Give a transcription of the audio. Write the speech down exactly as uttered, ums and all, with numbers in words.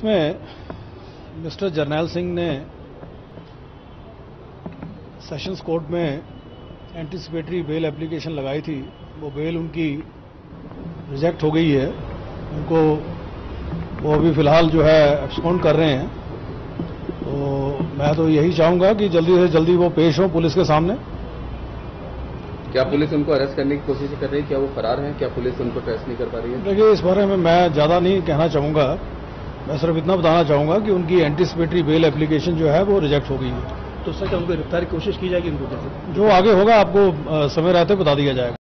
Case में mister Jarnail Singh ने sessions court में एंटीसिपेटरी बेल एप्लीकेशन लगाई थी। वो बेल उनकी रिजेक्ट हो गई है। उनको वो अभी फिलहाल जो है एब्सकॉन्ड कर रहे हैं। तो मैं तो यही चाहूंगा कि जल्दी से जल्दी वो पेश हो पुलिस के सामने। क्या पुलिस उनको अरेस्ट करने की कोशिश कर रही है? क्या वो फरार हैं? क्या पुलिस उनको ट्रेस नहीं कर पा रही है? देखिए, इस बारे में मैं ज्यादा नहीं कहना चाहूंगा। मैं सिर्फ इतना बताना चाहूंगा कि उनकी एंटीसिपेटरी बेल एप्लीकेशन जो है वो रिजेक्ट हो गई है। तो सर क्या उनको गिरफ्तार की कोशिश की जाएगी? उनको कैसे? जो आगे होगा आपको समय रहते बता दिया जाएगा।